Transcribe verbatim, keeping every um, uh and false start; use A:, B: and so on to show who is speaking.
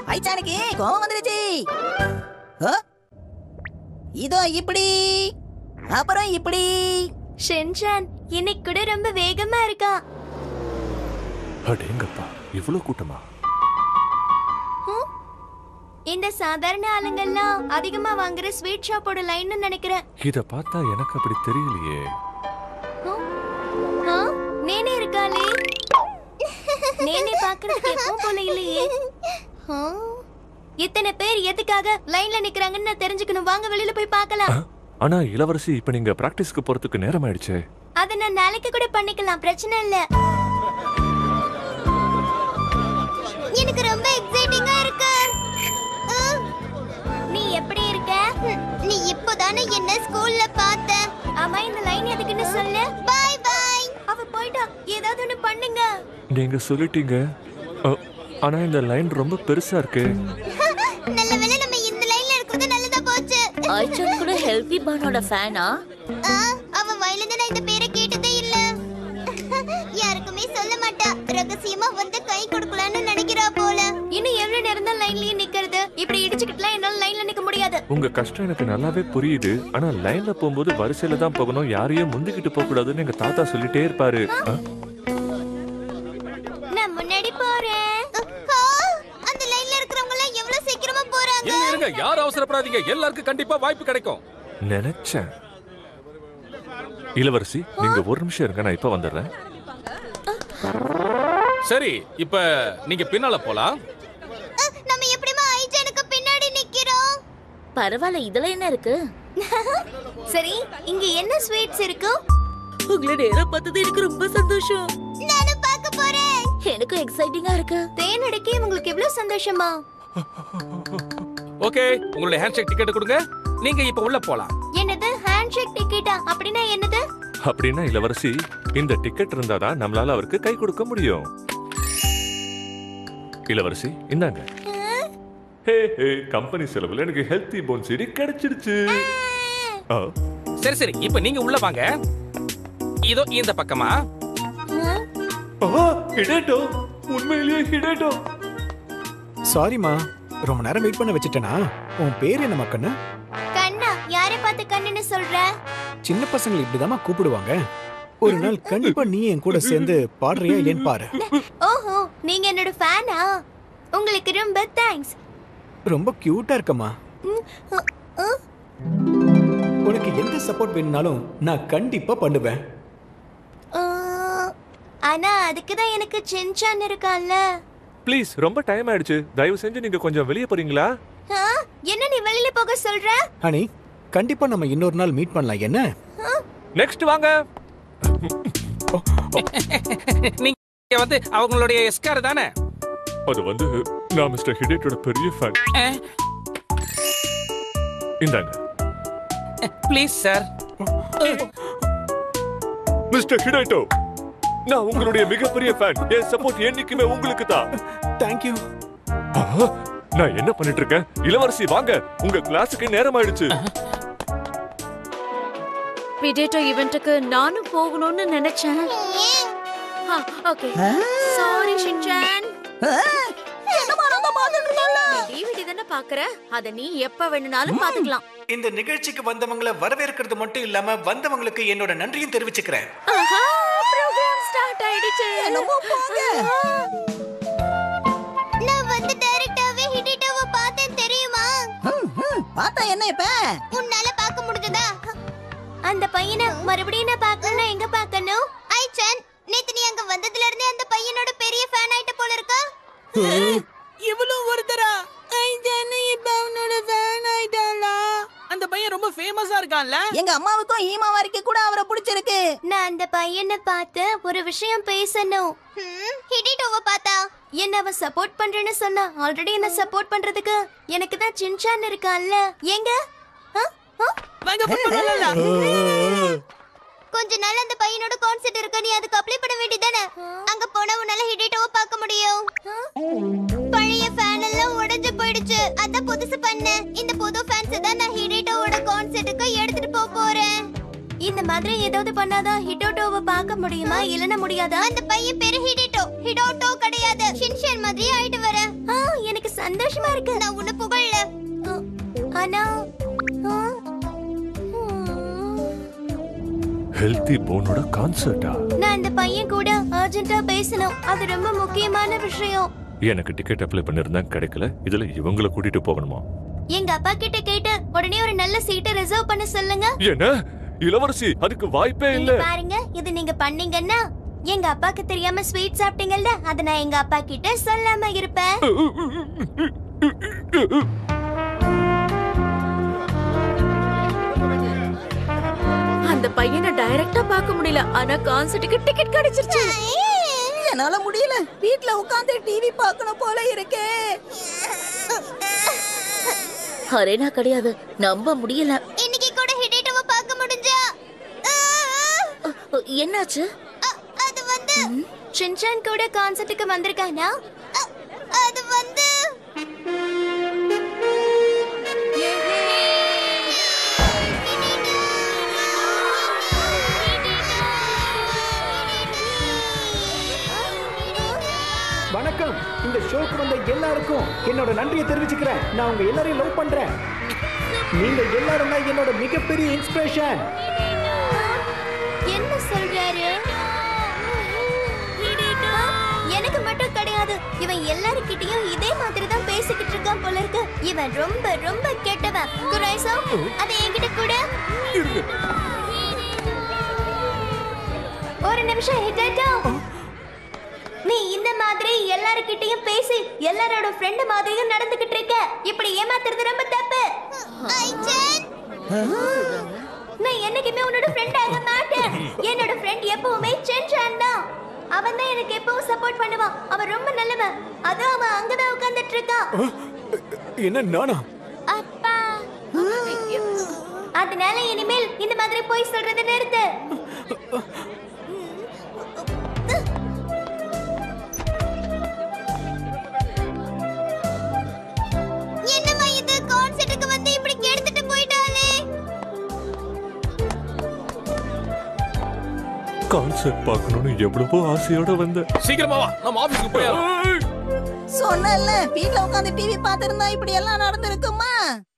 A: ஐச்சானுக்கு கோவம் வந்துருச்சு. இதோ இப்படி அப்புறம் இப்படி.
B: ஷின்சான் இன்னைக்கு கூட ரொம்ப வேகமா இருக்கா.
C: அடேங்கப்பா, இவ்வளவு கூட்டமா?
B: இந்த சாதாரண ஆளுங்கெல்லாம் அதிகமா வாங்குற ஸ்வீட் ஷாப்போட லைன்னு நினைக்கிறேன்.
C: இத பார்த்தா எனக்கு அப்படி தெரியலையே.
B: நேனே இருக்காளே. நேனே பார்க்கிறதுக்கு எப்பவும் போல இல்லையே. இத்தனை பேர் எதுக்காக லைன்ல நிக்கறாங்கன்னு நான் தெரிஞ்சுக்கணும். வாங்க வெளியில போய் பார்க்கலாம்.
C: ஆனா இளவரசி, இப்ப நீங்க பிராக்டிஸ்க்கு போறதுக்கு நேரம் ஆயிடுச்சு.
B: அத நான் நாளைக்கு கூட பண்ணிக்கலாம், பிரச்சனை இல்ல. எனக்கு ரொம்ப எக்ஸைட்டிங்கா இருக்கு. நீ எப்படி இருக்க? நீ இப்போதானே என்ன ஸ்கூல்ல பார்த்த. ஆமா, இந்த லைன் எதுக்குன்னு சொல்லு. Bye bye. அவ போய்டா. ஏதாவது ஒன்னு பண்ணுங்க.
C: நீங்க சொல்லிட்டீங்க. ஆனா இந்த லைன் ரொம்ப பெருசா இருக்கு.
B: நல்ல வேளை நம்ம இந்த லைன்ல இருக்கிறது நல்லதா போச்சு.
D: ஐச்சன் கூட ஹெல்தி பானோட ஃபேனா?
B: அவ வயலின் நான் இந்த பேரை கேட்டதே இல்ல. யாருக்குமே சொல்ல மாட்டா. ரகசியமா வந்து கை கொடுக்கலாம்னு நினைக்கிறா போல. இன்னும் எவ்வளவு நேரம் தான் லைன்லயே நிக்கிறது? இப்படி இடிச்சுக்கிட்டலாம் என்னால லைன்ல நிக்க முடியாது.
C: உங்க கஷ்டம் எனக்கு நல்லாவே புரியுது. ஆனா லைன்ல போகும்போது வரிசையில தான் போகணும், யாரையும் முந்திக்கிட்டு போக கூடாதுன்னு எங்க தாத்தா சொல்லிட்டே இருப்பாரு.
B: நான் முன்னாடி போறேன். அந்த லைன்ல இருக்கிறவங்க எல்லாம் எவ்வளவு சீக்கிரமா போறாங்க.
E: இருங்க, யாரும் அவசரப்படாதீங்க. எல்லாருக்கும் கண்டிப்பா வாய்ப்பு கிடைக்கும்.
C: நினைச்சேன். இளவரசி, நீங்க ஒரு நிமிஷம் இருங்க, நான் இப்ப வந்துடுறேன்.
E: சரி, இப்ப நீங்க பின்னால போலாம்.
B: நம்ம எப்படிமா ஐச்சனுக்கு பின்னாடி நிக்கிறோம்?
D: பரவாயில்ல, இதுல என்ன இருக்கு?
B: சரி, இங்க என்ன ஸ்வீட்ஸ் இருக்கு?
D: உங்களை நேரம் பார்த்தது எனக்கு ரொம்ப சந்தோஷம்.
B: நானும் பார்க்க போறேன்.
D: எனக்கு எக்ஸைட்டிங்கா இருக்கு.
B: தேன் அடிக்கே உங்களுக்கு எவ்வளவு சந்தோஷமா?
E: ஓகே, உங்களுடைய ஹேண்ட்ஷேக் டிக்கெட் கொடுங்க. நீங்க இப்ப உள்ள போலாம்.
B: என்னது ஹேண்ட்ஷேக் டிக்கெட்டா? அப்படினா என்னது?
C: அப்படினா இளவரசி, இந்த டிக்கெட் இருந்தாதான் நம்மளால அவருக்கு கை கொடுக்க முடியும். இளவரசி, இந்தாங்க. ஹே ஹே, கம்பெனி செலவுல எனக்கு ஹெல்தி போன் சிடி கிடைச்சிடுச்சு.
E: சரி சரி, இப்ப நீங்க உள்ள வாங்க. இதோ இந்த பக்கமா.
C: ஹிடேட்டோ, உண்மையிலேயே ஹிடேட்டோ.
F: சாரிமா, ரொம்ப நேரம் வெயிட் பண்ண வச்சிட்டேனா? உன் பேர் என்ன மக்கண்ணு?
B: கண்ணா. யாரை பார்த்து கண்ணுன்னு சொல்ற?
F: சின்ன பசங்களை இப்படிதாமா கூப்பிடுவாங்க. ஒரு நாள் கண்டிப்பா நீ என் கூட சேர்ந்து பாடுறியா இல்லைன்னு பாரு.
B: ஓஹோ, நீங்க என்னோட ஃபேனா? உங்களுக்கு ரொம்ப தேங்க்ஸ்.
F: ரொம்ப கியூட்டா இருக்கமா. உனக்கு எந்த சப்போர்ட் வேணும்னாலும் நான் கண்டிப்பா பண்ணுவேன்.
B: ஆனா அதுக்கு தான் எனக்கு சின்சான் இருக்கான்ல.
C: ப்ளீஸ், ரொம்ப டைம் ஆயிடுச்சு. தயவு செஞ்சு நீங்க கொஞ்சம் வெளிய போறீங்களா?
B: என்ன நீ வெளியில போக சொல்ற?
F: ஹனி, கண்டிப்பா நம்ம இன்னொரு நாள் மீட் பண்ணலாம். என்ன?
C: நெக்ஸ்ட் வாங்க.
E: நீங்க வந்து அவங்களுடைய எஸ்கார் தானே?
C: அது வந்து நான் மிஸ்டர் ஹிடேட்டோட பெரிய ஃபேன். இந்தாங்க.
E: Please sir.
C: மிஸ்டர் ஹிடேட்டோ, நான் உங்களுடைய மிகப்பெரிய ஃபேன். என் சப்போர்ட் என்னைக்குமே உங்களுக்கு தான்.
F: Thank you.
C: நான் என்ன பண்ணிட்டு இருக்கேன்? இளவரசி வாங்க, உங்க கிளாஸுக்கு நேரம் ஆயிடுச்சு.
D: பிடேட்டோ ஈவென்ட்க்கு நானும் போகணும்னு நினைச்சேன். Okay, sorry Shinchan.
A: என்னமா நான் பாத்துட்டு இருக்கேன்ல?
D: டிவிடி தான பாக்குற, அத நீ எப்ப வேணும்னாலும் பாத்துக்கலாம்.
F: இந்த நிகழ்ச்சிக்கு வந்தவங்களை வரவேற்கிறது மட்டும் இல்லாம வந்தவங்களுக்கு என்னோட நன்றியும் தெரிவிச்சுக்கிறேன்.
D: ஆஹா, ப்ரோகிராம் ஸ்டார்ட் ஆயிடுச்சு.
A: என்னமோ போங்க.
B: நான் வந்து டைரக்டாவே ஹிடிட்டோவை பார்த்தேன் தெரியுமா?
A: பார்த்தா என்ன இப்ப?
B: உன்னால பார்க்க முடிஞ்சதா? அந்த பையனை மறுபடியும் நான் பார்க்கணும்னா எங்க பார்க்கணும்? ஐச்சன், நேத்து நீ அங்க வந்ததுல இருந்தே அந்த பையனோட பெரிய ஃபேன் ஆயிட்ட போல இருக்கா?
A: இவ்வளவு ஒருத்தரா? ஐச்சன் இப்ப அவனோட ஃபேன் ஆயிட்டாளா?
G: அந்த பையன் ரொம்ப ஃபேமஸா இருக்கான்ல.
A: எங்க அம்மாவுக்கும் ஹீமா வரைக்கும் கூட அவரை பிடிச்சிருக்கு.
B: நான் அந்த பையனை பார்த்து ஒரு விஷயம் பேசணும். ஹிடிட்டோவை பார்த்தா என்ன அவ சப்போர்ட் பண்றேன்னு சொன்னா. ஆல்ரெடி என்ன சப்போர்ட் பண்றதுக்கு எனக்கு தான் சின்சான் இருக்கான்ல. எங்க
G: வாங்க பண்ணலாம்.
B: கொஞ்ச நாள் அந்த பையனோட கான்செர்ட் இருக்கு, நீ அதுக்கு அப்ளை பண்ண வேண்டியதானே? அங்க போனா உன்னால ஹிடிட்டோவை பார்க்க முடியும். பழைய ஃபேன் எல்லாம் உடைஞ்சு போயிடுச்சு, அத புதுசு பண்ண. இந்த புது ஃபேன்ஸ் தான் நான் ஹிடிட்டோவோட கான்செர்ட்டுக்கு எடுத்துட்டு போக போறேன். இந்த மாதிரி ஏதாவது பண்ணாதான் ஹிடோட்டோவை பார்க்க முடியுமா? இல்லனா முடியாதா? அந்த பையன் பேரு ஹிடிட்டோ, ஹிடோட்டோ கிடையாது. ஷின்சான் மாதிரி ஆயிட்டு வர. எனக்கு சந்தோஷம். சந்தோஷமா இருக்கு. நான் உன்னை புகழல. ஆனா
C: ஹெல்தி போனோட கான்சர்ட்டா?
B: நான் இந்த பையன் கூட அர்ஜென்ட்டா பேசணும். அது ரொம்ப முக்கியமான விஷயம்.
C: எனக்கு டிக்கெட் அப்ளை பண்ணிருந்தா கிடைக்கல, இதுல இவங்கள கூட்டிட்டு போகணுமா?
B: எங்க அப்பா கிட்ட கேட்டு உடனே ஒரு நல்ல சீட்டை ரிசர்வ் பண்ண சொல்லுங்க.
C: என்ன இளவரசி, அதுக்கு வாய்ப்பே இல்ல.
B: பாருங்க, இது நீங்க பண்ணீங்கன்னா எங்க அப்பாக்கு தெரியாம ஸ்வீட் சாப்பிட்டீங்கல்ல, அத நான் எங்க அப்பா கிட்ட சொல்லாம இருப்பேன்.
D: அந்த பையனை டைரக்டா பார்க்க முடியல, ஆனா கான்சர்ட்டுக்கு டிக்கெட் கிடைச்சிருச்சு.
A: என்னால முடியல, வீட்ல உட்கார்ந்து டிவி பார்க்கணும் போல இருக்கே.
D: அரேனா கிடையாது, நம்ப முடியல.
B: இன்னைக்கு கூட ஹிடேட்டோவை பார்க்க முடிஞ்சா?
D: என்னாச்சு?
B: அது வந்து ஷின்சான் கூட கான்சர்ட்டுக்கு வந்திருக்கானா? அது வந்து
F: வணக்கம். இந்த ஷோக்கு வந்த எல்லாருக்கும் என்னோட நன்றியை தெரிவிச்சுக்கிறேன். நான் உங்க எல்லாரையும் லவ் பண்றேன். நீங்க எல்லாரும் தான் என்னோட மிகப்பெரிய இன்ஸ்பிரேஷன்.
B: என்ன சொல்றாரு? எனக்கு மட்டும் கிடையாது, இவன் எல்லார்கிட்டயும் இதே மாதிரி தான் பேசிக்கிட்டு இருக்கான் போல இருக்கு. இவன் ரொம்ப ரொம்ப கெட்டவன். குரைசோ, அதை என்கிட்ட கூட. ஒரு நிமிஷம் ஹிடேட்டோ, நீ இந்த மாதிரி எல்லார்கிட்டயும் பேசி எல்லாரோட ஃப்ரெண்ட் மாதிரியும் நடந்துகிட்டு இருக்க. இப்படி ஏமாத்துறது ரொம்ப தப்பு. நான் என்னைக்குமே உன்னோட ஃப்ரெண்ட் ஆக மாட்டேன். என்னோட ஃப்ரெண்ட் எப்பவுமே ஷின்சான் தான். அவன் தான் எனக்கு எப்பவும் சப்போர்ட் பண்ணுவான். அவன் ரொம்ப நல்லவன். அதோ அவன் அங்கதான் உட்கார்ந்துட்டு இருக்கான்.
F: என்ன நானா?
B: அப்பா, அதனால இனிமேல் இந்த மாதிரி போய் சொல்றதை நிறுத்து. என்னம்மா இது, கான்சர்ட்டுக்கு வந்து இப்படி கெடுத்துட்டு போயிட்டாளே.
C: கான்சர்ட் பார்க்கணும்னு எவ்வளவோ ஆசையோட வந்த.
E: சீக்கிரமா வா, நம்ம ஆபீஸ்க்கு போய்
A: சொன்னல, வீட்ல உட்கார்ந்து டிவி பார்த்திருந்தா இப்படி எல்லாம் நடந்திருக்குமா?